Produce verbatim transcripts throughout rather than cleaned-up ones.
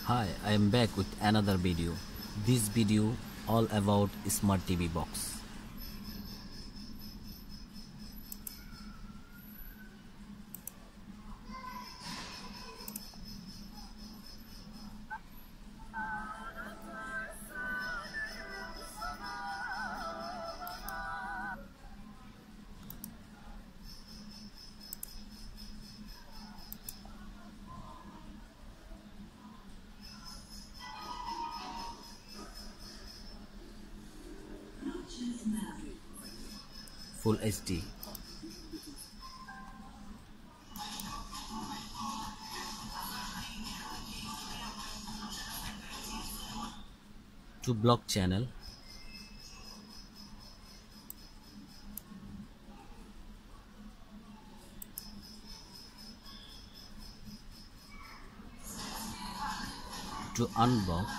Hi, I am back with another video. This video all about smart T V box. Full H D. To block channel. To unblock.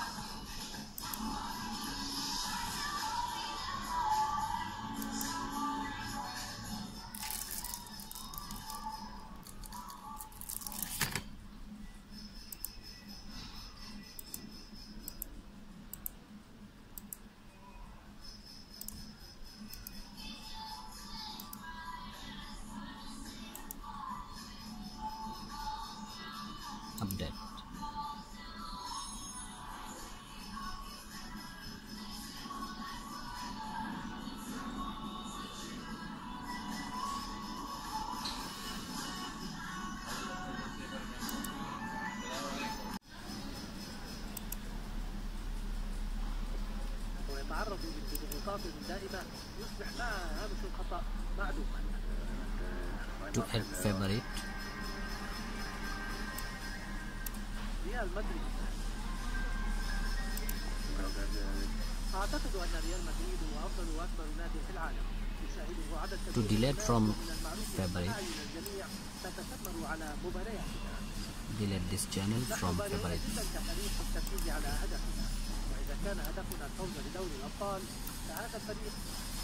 Update. ويتعرض لضغوطات دائمة يصبح مع هامش الخطأ معدوما. To add favorite. ريال مدريد. أعتقد أن ريال مدريد هو أفضل وأكبر نادي في العالم. يشاهده عدد To delete from favorite. الجميع تتثمر على مبارياتنا. Delete this channel from favorite. كفريق التركيز على هدفنا، وإذا كان هدفنا الفوز بدوري الأبطال فهذا الفريق